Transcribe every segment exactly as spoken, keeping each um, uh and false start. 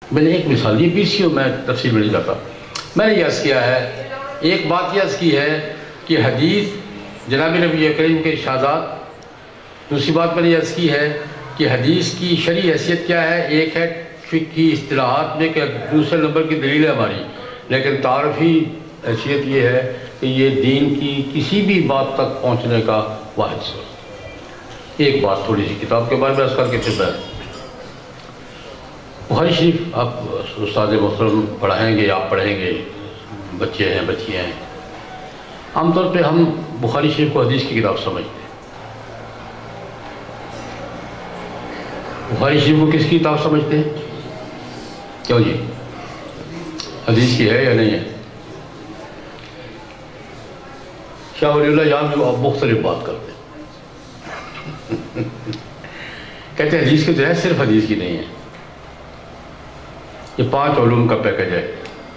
میں نے ایک مثال دی، بیس میں تفصیل میں نہیں جاتا. میں نے یس کیا ہے، ایک بات یس کی ہے کہ حدیث جناب نبی کریم کے ارشادات. دوسری بات میں نے یس کی ہے کہ حدیث کی شرعی حیثیت کیا ہے. ایک ہے فقہی اصطلاحات میں کہ دوسرے نمبر کی دلیل ہے ہماری، لیکن تعارفی حیثیت یہ ہے کہ یہ دین کی کسی بھی بات تک پہنچنے کا واحد سے. ایک بات تھوڑی سی کتاب کے بارے میں عرض کر کے پھر میں بخاری شریف آپ استاد محترم پڑھائیں گے، آپ پڑھیں گے، بچے ہیں بچیاں ہیں. عام طور پہ ہم بخاری شریف کو حدیث کی کتاب سمجھتے ہیں. بخاری شریف کو کس کی کتاب سمجھتے ہیں؟ کیوں جی؟ حدیث کی ہے یا نہیں ہے؟ شاہ ولی اللہ یہاں بھی آپ مختلف بات کرتے ہیں. کہتے ہیں حدیث کی تو ہے، صرف حدیث کی نہیں ہے. یہ پانچ علوم کا پیکج ہے،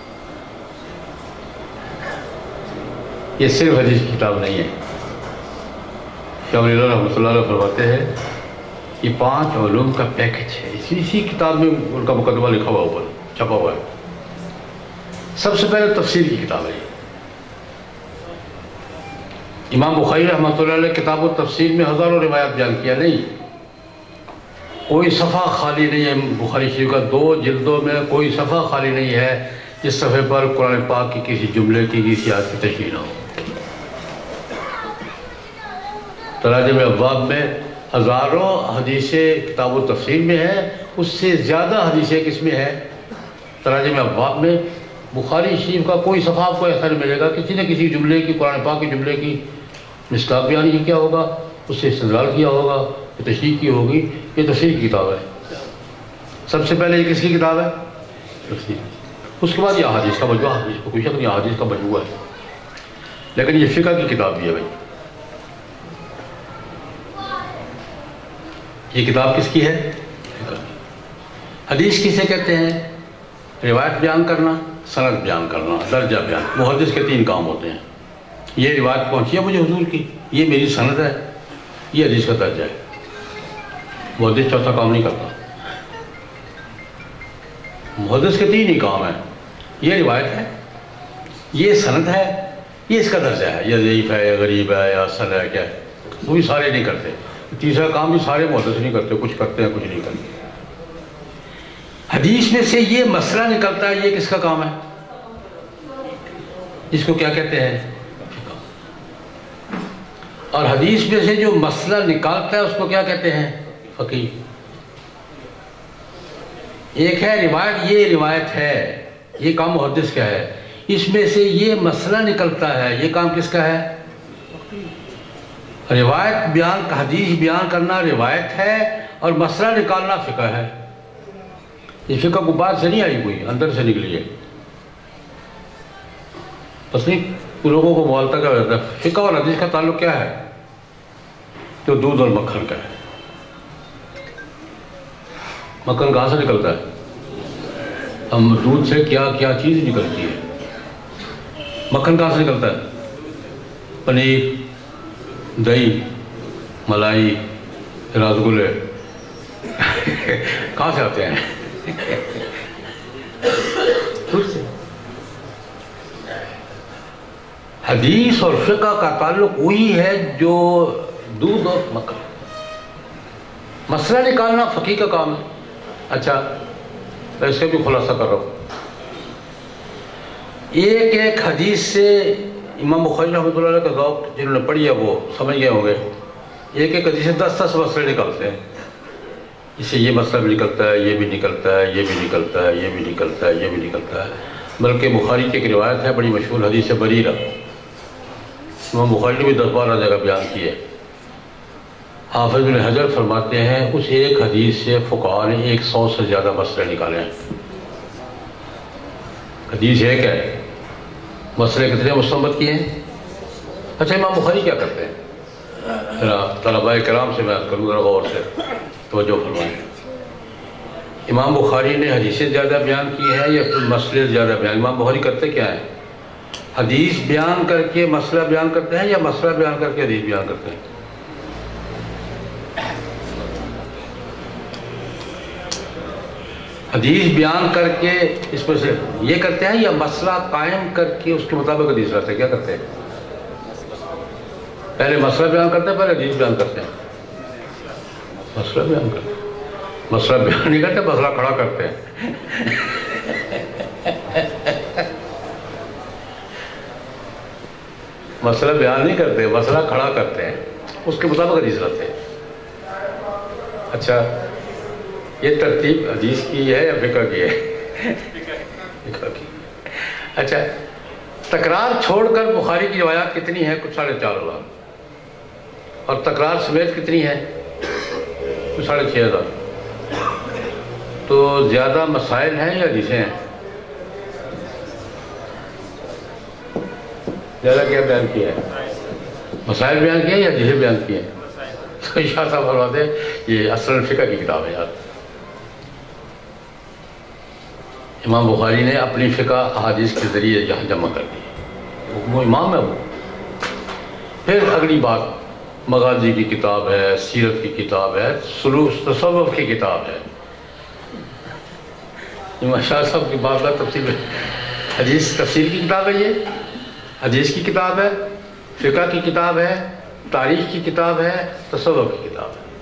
یہ صرف حدیث کی کتاب نہیں ہے. شاہ ولی اللہ رحمۃ اللہ علیہ فرماتے ہیں یہ پانچ علوم کا پیکج ہے. اسی اسی کتاب میں ان کا مقدمہ لکھا ہوا اوپر چھپا ہوا ہے. سب سے پہلے تفسیر کی کتاب ہے. امام بخاری رحمۃ اللہ علیہ کتاب و تفسیر میں ہزاروں روایات بیان کیا. نہیں، کوئی صفحہ خالی نہیں ہے بخاری شریف کا. دو جلدوں میں کوئی صفحہ خالی نہیں ہے جس صفحے پر قرآن پاک کی کسی جملے کی کسی آیت کی تشریح نہ ہو. تراجم ابواب میں ہزاروں حدیثیں کتاب و تفسیر میں ہیں، اس سے زیادہ حدیثیں کس میں ہیں؟ تراجم ابواب میں. بخاری شریف کا کوئی صفحہ آپ کو ایسا نہیں ملے گا کسی نہ کسی جملے کی، قرآن پاک کے جملے کی مصداق بیان کیا ہوگا، اس سے استدلال کیا ہوگا، تشریح کی ہوگی. یہ تفسیر کی کتاب ہے. سب سے پہلے یہ کس کی کتاب ہے؟ تفسیر. اس کے بعد یہ احادیث کا مجموعہ، حدیث کو کوئی شک نہیں احادیث کا مجموعہ ہے، لیکن یہ فقہ کی کتاب بھی ہے بھائی. یہ کتاب کس کی ہے؟ حدیث کسے کہتے ہیں؟ روایت بیان کرنا، سند بیان کرنا، درجہ بیان. محدث کے تین کام ہوتے ہیں. یہ روایت پہنچی ہے مجھے حضور کی، یہ میری سند ہے، یہ حدیث کا درجہ ہے. محدث چوتھا کام نہیں کرتا. محدث کے تین ہی کام ہیں. یہ روایت ہے، یہ سند ہے، یہ اس کا درجہ ہے. یہ ضعیف ہے یا غریب ہے یا حسن ہے کیا ہے، وہ بھی سارے نہیں کرتے. تیسرا کام بھی سارے محدث نہیں کرتے، کچھ کرتے ہیں کچھ نہیں کرتے. حدیث میں سے یہ مسئلہ نکلتا ہے، یہ کس کا کام ہے؟ اس کو کیا کہتے ہیں؟ اور حدیث میں سے جو مسئلہ نکالتا ہے اس کو کیا کہتے ہیں؟ فقیہ. ایک ہے روایت، یہ روایت ہے، یہ کام محدث کا ہے. اس میں سے یہ مسئلہ نکلتا ہے، یہ کام کس کا ہے؟ روایت بیان، حدیث بیان کرنا روایت ہے اور مسئلہ نکالنا فقہ ہے. یہ فقہ کو بات سے نہیں آئی ہوئی، اندر سے نکلی ہے. بس نہیں لوگوں کو موالتہ کیا ہوتا ہے. فقہ اور حدیث کا تعلق کیا ہے؟ جو دودھ اور مکھن کا ہے. مکھن کہاں سے نکلتا ہے؟ ہم دودھ سے کیا کیا چیز نکلتی ہے. مکھن کہاں سے نکلتا ہے؟ پنیر، دہی، ملائی، رسگلے کہاں سے آتے ہیں؟ حدیث اور فقہ کا تعلق وہی ہے جو دودھ اور مکھن. مسئلہ نکالنا فقیہ کا کام ہے. اچھا میں اس کا بھی خلاصہ کر رہا ہوں. ایک ایک حدیث سے امام بخاری رحمۃ اللہ علیہ کا ذوق جنہوں نے پڑھی ہے وہ سمجھ گئے ہوں گے. ایک ایک حدیث سے دس دس مسئلے نکلتے ہیں. اس سے یہ مسئلہ بھی نکلتا ہے، یہ بھی نکلتا ہے، یہ بھی نکلتا ہے، یہ بھی نکلتا ہے، یہ بھی نکلتا ہے. بلکہ بخاری کی ایک روایت ہے بڑی مشہور، حدیث بریرہ. امام بخاری نے بھی دس بارہ جگہ بیان کی ہے. حافظ بن حجر فرماتے ہیں اس ایک حدیث سے فقہاء نے ایک سو سے زیادہ مسئلے نکالے ہیں. حدیث ایک ہے، مسئلے کتنے مستنبط کیے ہیں. اچھا امام بخاری کیا کرتے ہیں؟ طلباء کرام سے میں کروں گا غور سے توجہ فرمائیں. امام بخاری نے حدیثیں زیادہ بیان کی ہیں یا پھر مسئلے زیادہ بیان؟ امام بخاری کرتے کیا ہیں؟ حدیث بیان کر کے مسئلہ بیان کرتے ہیں یا مسئلہ بیان کر کے حدیث بیان کرتے ہیں؟ حدیث بیان کر کے اس پر سے یہ کرتے ہیں یا مسئلہ قائم کر کے اس کے مطابق حدیث لاتے ہیں؟ کیا کرتے ہیں؟ پہلے مسئلہ بیان کرتے ہیں پہلے حدیث بیان کرتے ہیں؟ مسئلہ بیان کرتے ہیں، مسئلہ بیان نہیں کرتے، مسئلہ کھڑا کرتے ہیں۔ مسئلہ بیان نہیں کرتے، مسئلہ کھڑا کرتے ہیں، اس کے مطابق حدیث لاتے ہیں۔ اچھا، یہ ترتیب حدیث کی ہے یا فقہ کی ہے؟ فقہ کی۔ اچھا، تکرار چھوڑ کر بخاری کی روایات کتنی ہیں؟ کچھ ساڑھے چار ہزار، اور تکرار سمیت کتنی ہے؟ کچھ ساڑھے چھ ہزار۔ تو زیادہ مسائل ہیں یا حدیثیں ہیں؟ زیادہ کیا بیان کیا ہے؟ مسائل بیان کیے یا حدیثیں بیان کیے ہیں؟ تو شاہ صاحب فرماتے ہیں یہ اصل فقہ کی کتاب ہے یار۔ امام بخاری نے اپنی فقہ احادیث کے ذریعے یہاں جمع کر دی، وہ امام ہے وہ۔ پھر اگلی بات، مغازی کی کتاب ہے، سیرت کی کتاب ہے، سلوک تصوف کی کتاب ہے۔ امام شاہ صاحب کی بات ہے تفسیر ہے، حدیث تفسیر کی کتاب ہے، یہ حدیث کی کتاب ہے، فقہ کی کتاب ہے، تاریخ کی کتاب ہے، تصوف کی کتاب ہے۔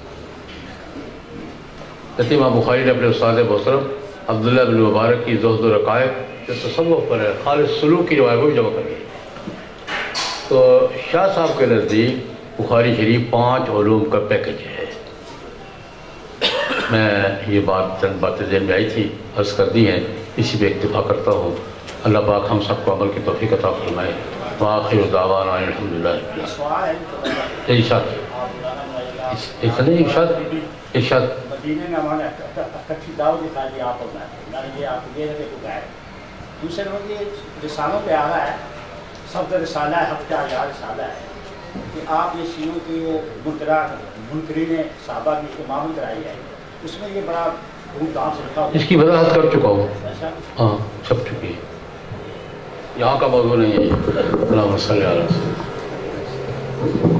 جیسے امام بخاری نے اپنے استاد محترم عبداللہ بن مبارک کی زہد و رقائق جو تصوف پر ہے، خالص سلوک کی روایت کو بھی جمع کر دی۔ تو شاہ صاحب کے نزدیک بخاری شریف پانچ علوم کا پیکج ہے۔ میں یہ بات چند باتیں ذہن میں آئی تھی، عرض کر دی ہیں، اسی پہ اکتفا کرتا ہوں۔ اللہ پاک ہم سب کو عمل کی توفیق عطا فرمائے۔ وآخر دعوانا الحمدللہ۔ ارشاد ارشاد ارشاد مدینے میں ہمارے اکٹھی دعوت دکھا دی آپ ہونا ہے، میں نے یہ آپ کو دے رہے کو ہے۔ دوسرے نمبر یہ رسالوں پہ آ رہا ہے، سب رسالہ ہے، ہفتہ یا رسالہ ہے کہ آپ یہ شیعوں کی وہ منکرہ منکرین صحابہ کی امامت کرائی ہے، اس میں یہ بڑا دھوم دھام سے لکھا ہوا۔ اس کی وضاحت کر چکا ہوں، ہاں سب چکی ہے، یہاں کا موضوع نہیں ہے۔ اللہم صلی علی وسلم۔